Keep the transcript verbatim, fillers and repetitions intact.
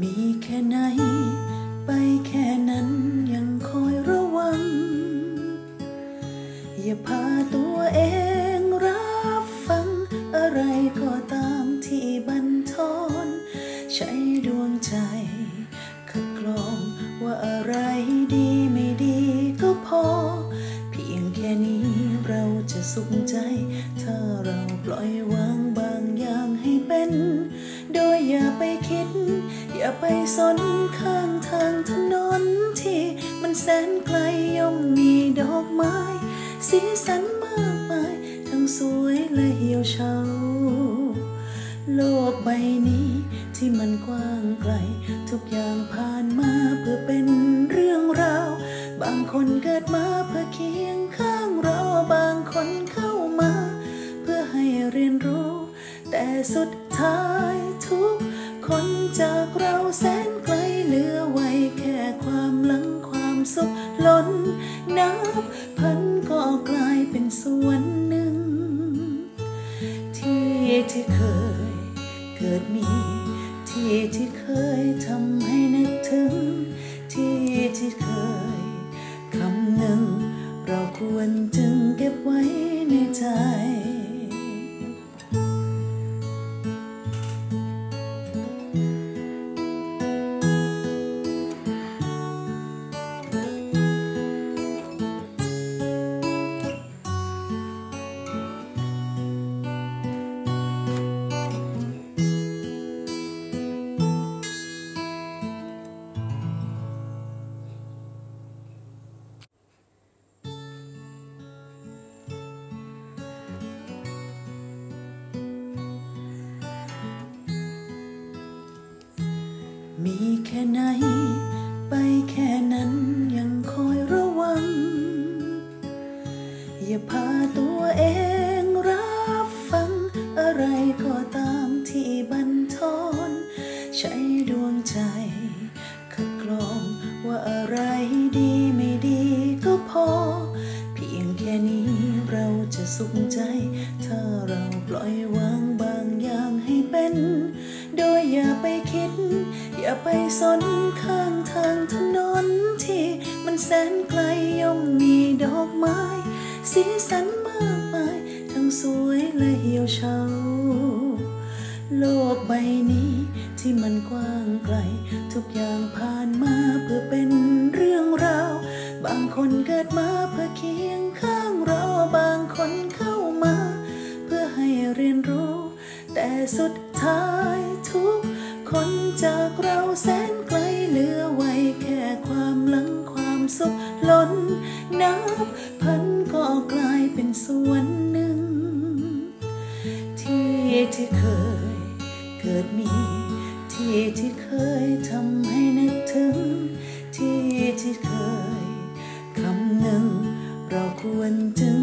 มีแค่ไหนไปแค่นั้นยังคอยระวังอย่าพาตัวเองรับฟังอะไรก็ตามที่บั่นทอนใช้ดวงใจคัดกรองว่าอะไรดีไม่ดีก็พอเพียงแค่นี้เราจะสุขใจถ้าเราปล่อยวางบางอย่างให้เป็นโดยอย่าไปคิดอย่าไปสนข้างทางถนนที่มันแสนไกลย่อมมีดอกไม้สีสันมากมายทั้งสวยและเหี่ยวเฉาโลกใบนี้ที่มันกว้างไกลทุกอย่างผ่านมาเพื่อเป็นเรื่องราวบางคนเกิดมาเพื่อเคียงข้างเราบางคนเข้ามาเพื่อให้เรียนรู้แต่สุดท้ายทุกคนจากเราแสนไกลเหลือไว้แค่ความหลังความสุขล้นนับพันก็กลายเป็นส่วนหนึ่งที่ที่เคยเกิดมีที่ที่เคยทำให้นึกถึงที่ที่เคยคำหนึ่งเราควรจึงเก็บไว้ในใจมีแค่ไหนไปแค่นั้นยังคอยระวังอย่าพาตัวเองรับฟังอะไรก็ตามที่บั่นทอนใช้ดวงใจคัดกรองว่าอะไรดีไม่ดีก็พอเพียงแค่นี้เราจะสุขใจถ้าเราปล่อยวางบางอย่างให้เป็นโดยอย่าไปคิดอย่าไปสนข้างทางถนนที่มันแสนไกลย่อมมีดอกไม้สีสันมากมายทั้งสวยและเหี่ยวเฉาโลกใบนี้ที่มันกว้างไกลทุกอย่างผ่านมาเพื่อเป็นเรื่องราวบางคนเกิดมาเพื่อเคียงข้างเราบางคนเข้ามาเพื่อให้เรียนรู้แต่สุดท้ายทุกคนจากเราแสนไกลเหลือไว้แค่ความหลังความสุขล้นนับพันก็กลายเป็นส่วนหนึ่งที่ที่เคยเกิดมีที่ที่เคยทำให้นึกถึงที่ที่เคยคำหนึ่งเราควรจึง